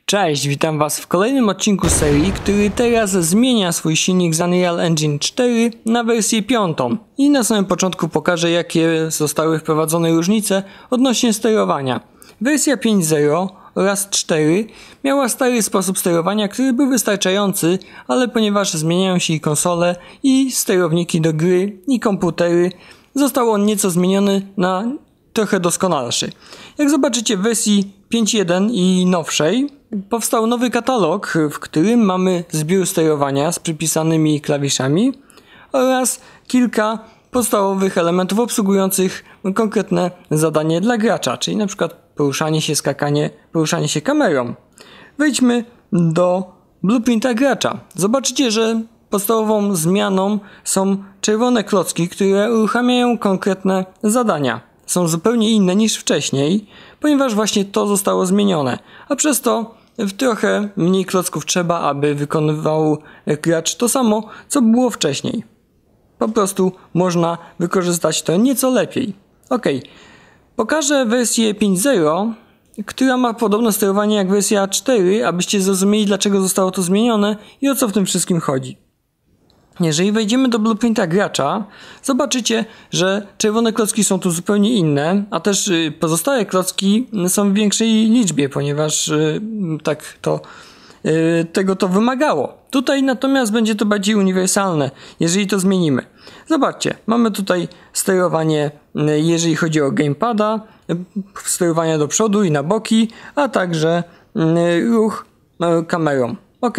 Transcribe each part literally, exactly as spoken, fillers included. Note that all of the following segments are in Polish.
Cześć, witam Was w kolejnym odcinku serii, który teraz zmienia swój silnik z Unreal Engine cztery na wersję piątą. I na samym początku pokażę, jakie zostały wprowadzone różnice odnośnie sterowania. Wersja pięć zero oraz cztery miała stary sposób sterowania, który był wystarczający, ale ponieważ zmieniają się i konsole, i sterowniki do gry, i komputery, został on nieco zmieniony na trochę doskonalszy. Jak zobaczycie w wersji pięć jeden i nowszej powstał nowy katalog, w którym mamy zbiór sterowania z przypisanymi klawiszami oraz kilka podstawowych elementów obsługujących konkretne zadanie dla gracza, czyli na przykład poruszanie się, skakanie, poruszanie się kamerą. Wejdźmy do blueprinta gracza. Zobaczycie, że podstawową zmianą są czerwone klocki, które uruchamiają konkretne zadania. Są zupełnie inne niż wcześniej, ponieważ właśnie to zostało zmienione, a przez to w trochę mniej klocków trzeba, aby wykonywał gracz to samo, co było wcześniej. Po prostu można wykorzystać to nieco lepiej. Ok, pokażę wersję pięć zero, która ma podobne sterowanie jak wersja cztery, abyście zrozumieli, dlaczego zostało to zmienione i o co w tym wszystkim chodzi. Jeżeli wejdziemy do blueprinta gracza, zobaczycie, że czerwone klocki są tu zupełnie inne, a też pozostałe klocki są w większej liczbie, ponieważ tak to tego to wymagało. Tutaj natomiast będzie to bardziej uniwersalne, jeżeli to zmienimy. Zobaczcie, mamy tutaj sterowanie, jeżeli chodzi o gamepada, sterowanie do przodu i na boki, a także ruch kamerą. Ok.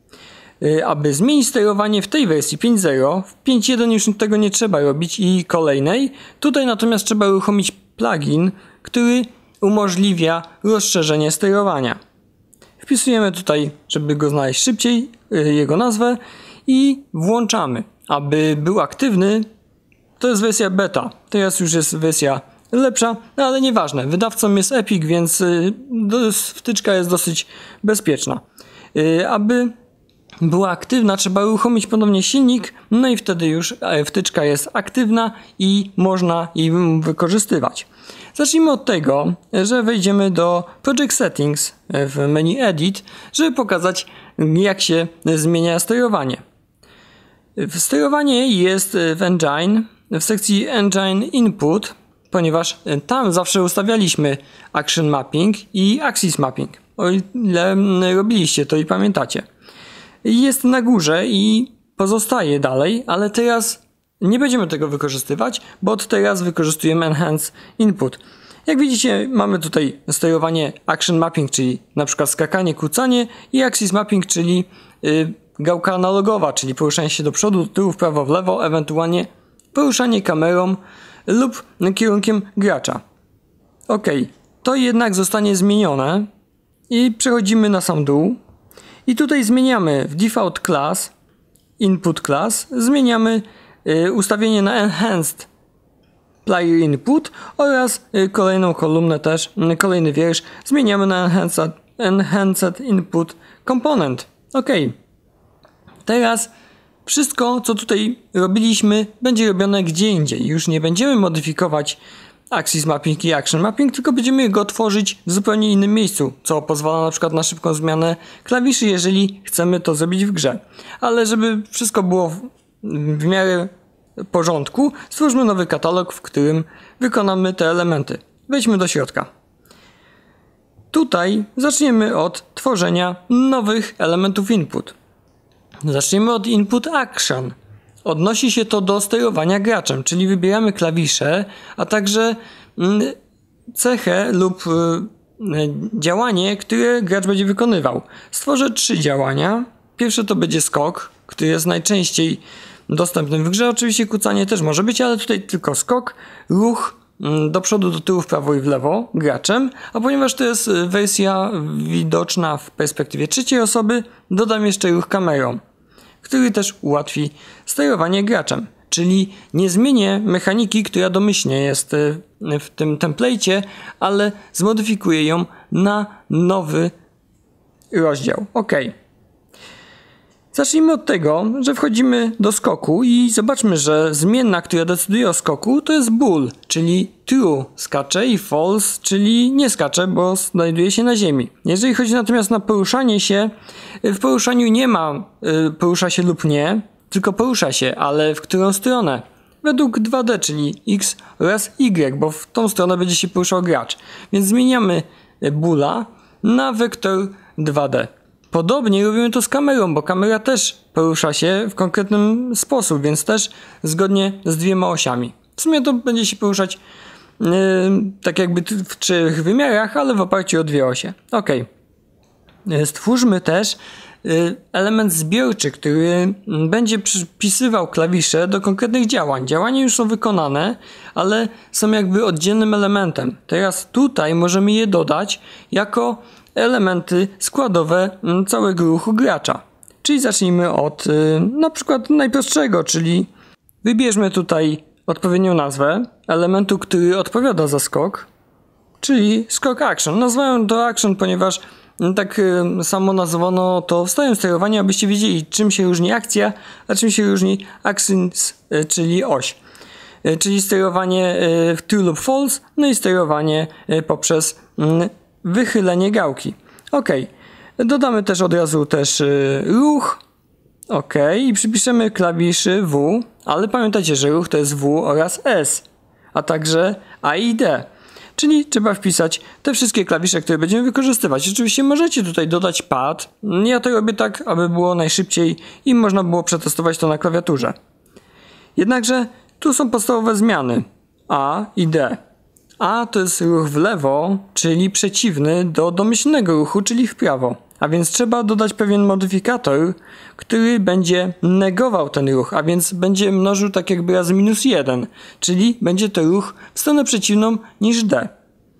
Aby zmienić sterowanie w tej wersji pięć zero, w pięć jeden już tego nie trzeba robić i kolejnej. Tutaj natomiast trzeba uruchomić plugin, który umożliwia rozszerzenie sterowania. Wpisujemy tutaj, żeby go znaleźć szybciej, jego nazwę i włączamy. Aby był aktywny, to jest wersja beta. Teraz już jest wersja lepsza, no ale nieważne. Wydawcą jest Epic, więc wtyczka jest dosyć bezpieczna. Aby była aktywna, trzeba uruchomić ponownie silnik, no i wtedy już wtyczka jest aktywna i można ją wykorzystywać. Zacznijmy od tego, że wejdziemy do Project Settings w menu Edit, żeby pokazać, jak się zmienia sterowanie. Sterowanie jest w Engine, w sekcji Engine Input, ponieważ tam zawsze ustawialiśmy Action Mapping i Axis Mapping, o ile robiliście to i pamiętacie. Jest na górze i pozostaje dalej, ale teraz nie będziemy tego wykorzystywać, bo od teraz wykorzystujemy Enhance Input. Jak widzicie, mamy tutaj sterowanie Action Mapping, czyli na przykład skakanie, kucanie, i Axis Mapping, czyli yy, gałka analogowa, czyli poruszanie się do przodu, do tyłu, w prawo, w lewo, ewentualnie poruszanie kamerą lub kierunkiem gracza. Ok, to jednak zostanie zmienione i przechodzimy na sam dół. I tutaj zmieniamy w Default Class, Input Class, zmieniamy y, ustawienie na Enhanced Player Input oraz y, kolejną kolumnę też, y, kolejny wiersz zmieniamy na Enhanced, Enhanced Input Component. Ok. Teraz wszystko, co tutaj robiliśmy, będzie robione gdzie indziej. Już nie będziemy modyfikować Axis Mapping i Action Mapping, tylko będziemy go tworzyć w zupełnie innym miejscu, co pozwala na przykład na szybką zmianę klawiszy, jeżeli chcemy to zrobić w grze. Ale żeby wszystko było w, w miarę porządku, stwórzmy nowy katalog, w którym wykonamy te elementy. Wejdźmy do środka. Tutaj zaczniemy od tworzenia nowych elementów input. Zaczniemy od Input Action. Odnosi się to do sterowania graczem, czyli wybieramy klawisze, a także cechę lub działanie, które gracz będzie wykonywał. Stworzę trzy działania. Pierwsze to będzie skok, który jest najczęściej dostępny w grze. Oczywiście kucanie też może być, ale tutaj tylko skok, ruch do przodu, do tyłu, w prawo i w lewo graczem, a ponieważ to jest wersja widoczna w perspektywie trzeciej osoby, dodam jeszcze ruch kamerą, który też ułatwi sterowanie graczem. Czyli nie zmienię mechaniki, która domyślnie jest w tym template'cie, ale zmodyfikuję ją na nowy rozdział. Ok. Zacznijmy od tego, że wchodzimy do skoku i zobaczmy, że zmienna, która decyduje o skoku, to jest bool, czyli true skacze i false, czyli nie skacze, bo znajduje się na ziemi. Jeżeli chodzi natomiast na poruszanie się, w poruszaniu nie ma y, porusza się lub nie, tylko porusza się, ale w którą stronę? Według dwa D, czyli X oraz Y, bo w tą stronę będzie się poruszał gracz. Więc zmieniamy boola na wektor dwa D. Podobnie robimy to z kamerą, bo kamera też porusza się w konkretnym sposób, więc też zgodnie z dwiema osiami. W sumie to będzie się poruszać yy, tak jakby w trzech wymiarach, ale w oparciu o dwie osie. Ok. Stwórzmy też yy, element zbiorczy, który będzie przypisywał klawisze do konkretnych działań. Działania już są wykonane, ale są jakby oddzielnym elementem. Teraz tutaj możemy je dodać jako elementy składowe całego ruchu gracza. Czyli zacznijmy od yy, na przykład najprostszego, czyli wybierzmy tutaj odpowiednią nazwę elementu, który odpowiada za skok, czyli skok action. Nazwałem to action, ponieważ tak yy, samo nazwano to w starym sterowaniu, abyście wiedzieli, czym się różni akcja, a czym się różni axis, yy, czyli oś. Yy, czyli sterowanie yy, w true lub false, no i sterowanie yy, poprzez yy, wychylenie gałki. Ok. Dodamy też od razu też y, ruch. Ok. I przypiszemy klawiszy W, ale pamiętajcie, że ruch to jest W oraz S, a także A i D. Czyli trzeba wpisać te wszystkie klawisze, które będziemy wykorzystywać. Oczywiście możecie tutaj dodać pad. Ja to robię tak, aby było najszybciej i można było przetestować to na klawiaturze. Jednakże tu są podstawowe zmiany A i D. A to jest ruch w lewo, czyli przeciwny do domyślnego ruchu, czyli w prawo. A więc trzeba dodać pewien modyfikator, który będzie negował ten ruch, a więc będzie mnożył tak jakby razy minus jeden, czyli będzie to ruch w stronę przeciwną niż D.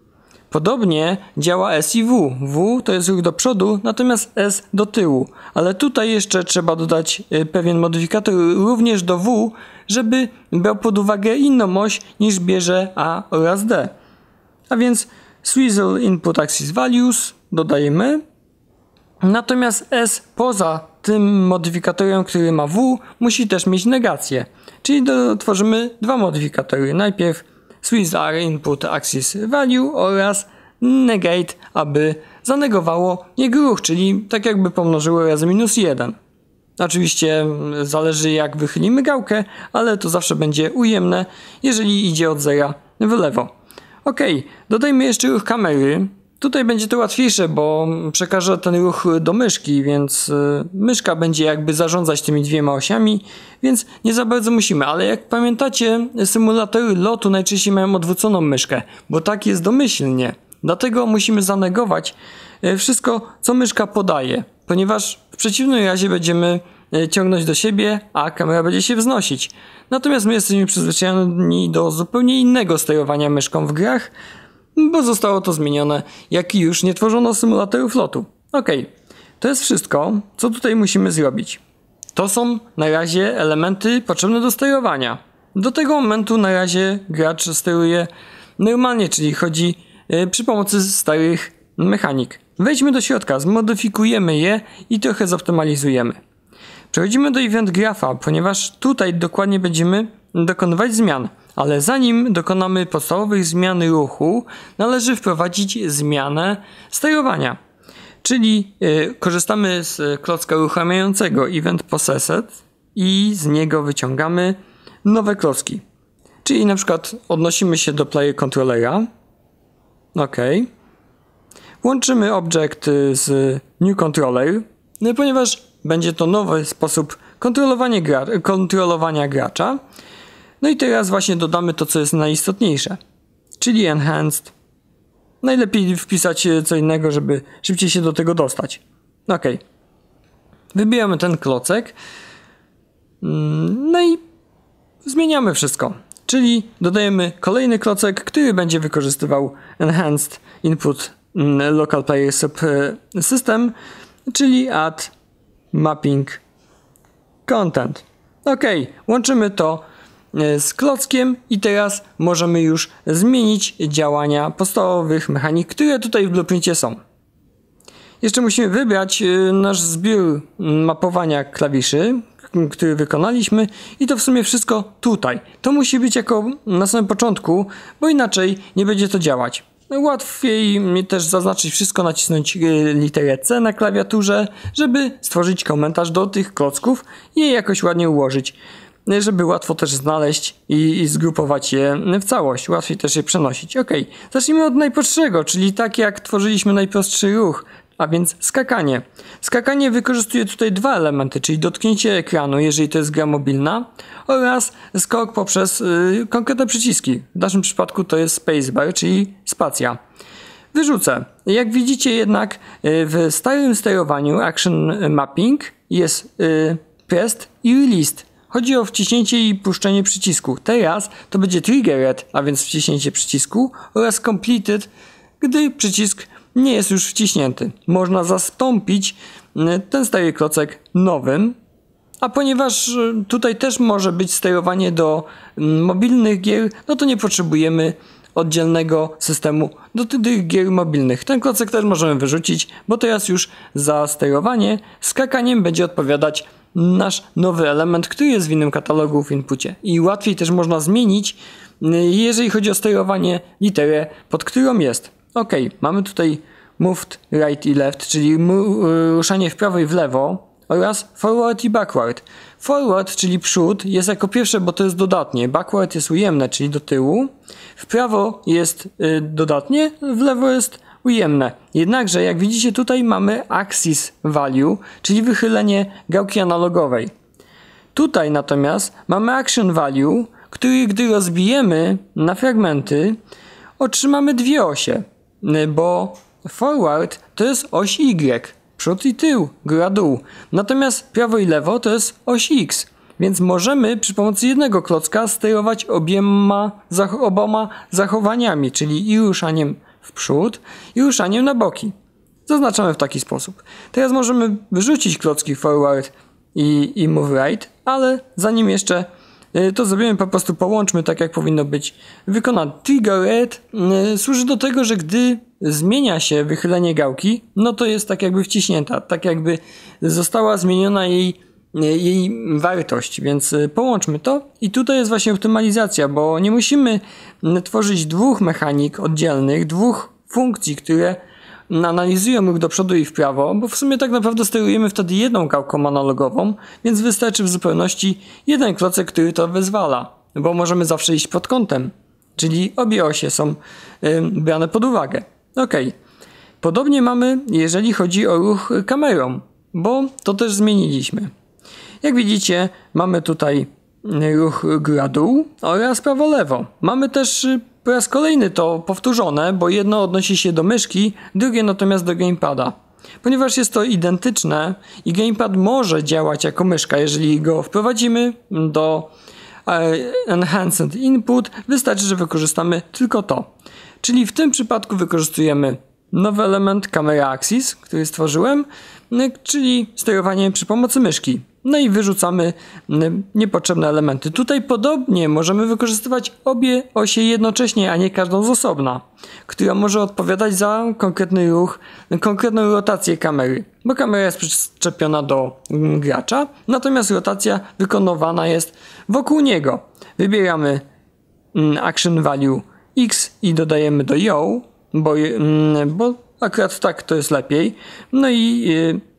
Podobnie działa S i W. W to jest ruch do przodu, natomiast S do tyłu. Ale tutaj jeszcze trzeba dodać pewien modyfikator również do W, żeby brał pod uwagę inną oś niż bierze A oraz D. A więc Swizzle Input Axis Values dodajemy. Natomiast S poza tym modyfikatorem, który ma W, musi też mieć negację. Czyli tworzymy dwa modyfikatory. Najpierw Swizzle R Input Axis Value oraz negate, aby zanegowało jego ruch, czyli tak jakby pomnożyło razy minus jeden. Oczywiście zależy jak wychylimy gałkę, ale to zawsze będzie ujemne, jeżeli idzie od zera w lewo. Ok, dodajmy jeszcze ruch kamery. Tutaj będzie to łatwiejsze, bo przekażę ten ruch do myszki, więc myszka będzie jakby zarządzać tymi dwiema osiami, więc nie za bardzo musimy, ale jak pamiętacie, symulatory lotu najczęściej mają odwróconą myszkę, bo tak jest domyślnie. Dlatego musimy zanegować wszystko, co myszka podaje, ponieważ w przeciwnym razie będziemy ciągnąć do siebie, a kamera będzie się wznosić. Natomiast my jesteśmy przyzwyczajeni do zupełnie innego sterowania myszką w grach, bo zostało to zmienione, jak i już nie tworzono symulatorów lotu. Ok, to jest wszystko, co tutaj musimy zrobić. To są na razie elementy potrzebne do sterowania. Do tego momentu na razie gracz steruje normalnie, czyli chodzi yy, przy pomocy starych mechanik. Wejdźmy do środka, zmodyfikujemy je i trochę zoptymalizujemy. Przechodzimy do Event Grapha, ponieważ tutaj dokładnie będziemy dokonywać zmian. Ale zanim dokonamy podstawowych zmian ruchu, należy wprowadzić zmianę sterowania. Czyli yy, korzystamy z klocka uruchamiającego Event Possessed i z niego wyciągamy nowe klocki. Czyli na przykład odnosimy się do Player Controllera. OK. Łączymy obiekt z New Controller, no, ponieważ będzie to nowy sposób kontrolowania, gra kontrolowania gracza. No i teraz właśnie dodamy to, co jest najistotniejsze, czyli Enhanced. Najlepiej wpisać co innego, żeby szybciej się do tego dostać. Ok. Wybieramy ten klocek. No i zmieniamy wszystko. Czyli dodajemy kolejny klocek, który będzie wykorzystywał Enhanced Input Local Player Subsystem, czyli Add Mapping Content. Ok, łączymy to z klockiem i teraz możemy już zmienić działania podstawowych mechanik, które tutaj w blueprincie są. Jeszcze musimy wybrać nasz zbiór mapowania klawiszy, który wykonaliśmy, i to w sumie wszystko tutaj. To musi być jako na samym początku, bo inaczej nie będzie to działać. Łatwiej mi też zaznaczyć wszystko, nacisnąć literę C na klawiaturze, żeby stworzyć komentarz do tych klocków i je jakoś ładnie ułożyć, żeby łatwo też znaleźć i, i zgrupować je w całość. Łatwiej też je przenosić. Ok, zacznijmy od najprostszego, czyli tak jak tworzyliśmy najprostszy ruch, a więc skakanie. Skakanie wykorzystuje tutaj dwa elementy, czyli dotknięcie ekranu, jeżeli to jest gra mobilna, oraz skok poprzez yy, konkretne przyciski. W naszym przypadku to jest spacebar, czyli spacja. Wyrzucę. Jak widzicie jednak yy, w starym sterowaniu Action Mapping jest yy, pressed i released. Chodzi o wciśnięcie i puszczenie przycisku. Teraz to będzie triggered, a więc wciśnięcie przycisku, oraz completed, gdy przycisk nie jest już wciśnięty. Można zastąpić ten stary klocek nowym, a ponieważ tutaj też może być sterowanie do mobilnych gier, no to nie potrzebujemy oddzielnego systemu do tych gier mobilnych. Ten klocek też możemy wyrzucić, bo teraz już za sterowanie skakaniem będzie odpowiadać nasz nowy element, który jest w innym katalogu w inpucie. I łatwiej też można zmienić, jeżeli chodzi o sterowanie, literę, pod którą jest. Ok, mamy tutaj moved right i left, czyli ruszanie w prawo i w lewo, oraz forward i backward. Forward, czyli przód, jest jako pierwsze, bo to jest dodatnie. Backward jest ujemne, czyli do tyłu. W prawo jest y, dodatnie, w lewo jest ujemne. Jednakże, jak widzicie, tutaj mamy axis value, czyli wychylenie gałki analogowej. Tutaj natomiast mamy action value, który gdy rozbijemy na fragmenty, otrzymamy dwie osie, bo forward to jest oś Y, przód i tył, góra dół. Natomiast prawo i lewo to jest oś X, więc możemy przy pomocy jednego klocka sterować obiema, zach oboma zachowaniami, czyli i ruszaniem w przód, i ruszaniem na boki. Zaznaczamy w taki sposób. Teraz możemy wyrzucić klocki forward i, i move right, ale zanim jeszcze to zrobimy, po prostu połączmy tak, jak powinno być wykonane. Triggered yy, służy do tego, że gdy zmienia się wychylenie gałki, no to jest tak jakby wciśnięta, tak jakby została zmieniona jej, jej wartość, więc połączmy to. I tutaj jest właśnie optymalizacja, bo nie musimy tworzyć dwóch mechanik oddzielnych, dwóch funkcji, które analizują ruch do przodu i w prawo, bo w sumie tak naprawdę sterujemy wtedy jedną gałką analogową, więc wystarczy w zupełności jeden klocek, który to wyzwala, bo możemy zawsze iść pod kątem, czyli obie osie są y, brane pod uwagę. Ok. Podobnie mamy, jeżeli chodzi o ruch kamerą, bo to też zmieniliśmy. Jak widzicie, mamy tutaj ruch góra-dół oraz prawo-lewo. Mamy też po raz kolejny to powtórzone, bo jedno odnosi się do myszki, drugie natomiast do gamepada. Ponieważ jest to identyczne i gamepad może działać jako myszka, jeżeli go wprowadzimy do Enhanced Input, wystarczy, że wykorzystamy tylko to. Czyli w tym przypadku wykorzystujemy nowy element Camera Axis, który stworzyłem, czyli sterowanie przy pomocy myszki. No i wyrzucamy niepotrzebne elementy. Tutaj podobnie możemy wykorzystywać obie osie jednocześnie, a nie każdą z osobna, która może odpowiadać za konkretny ruch, konkretną rotację kamery, bo kamera jest przyczepiona do gracza, natomiast rotacja wykonywana jest wokół niego. Wybieramy Action Value X i dodajemy do Yo, bo, bo akurat tak to jest lepiej. No i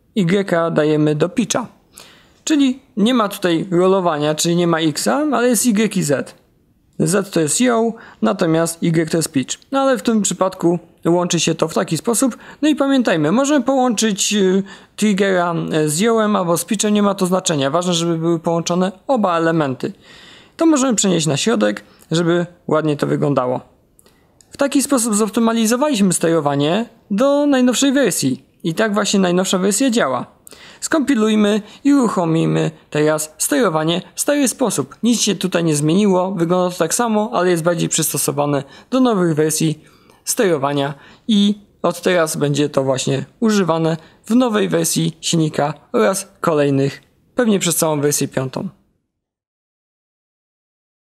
Y dajemy do Pitcha. Czyli nie ma tutaj rolowania, czyli nie ma X, ale jest Y i Z. Z to jest Yo, natomiast Y to jest Pitch. No ale w tym przypadku łączy się to w taki sposób. No i pamiętajmy, możemy połączyć y, triggera z Yo'em albo z Pitchem, nie ma to znaczenia. Ważne, żeby były połączone oba elementy. To możemy przenieść na środek, żeby ładnie to wyglądało. W taki sposób zoptymalizowaliśmy sterowanie do najnowszej wersji. I tak właśnie najnowsza wersja działa. Skompilujmy i uruchomimy teraz sterowanie w stary sposób. Nic się tutaj nie zmieniło, wygląda to tak samo, ale jest bardziej przystosowane do nowych wersji sterowania i od teraz będzie to właśnie używane w nowej wersji silnika oraz kolejnych, pewnie przez całą wersję piątą.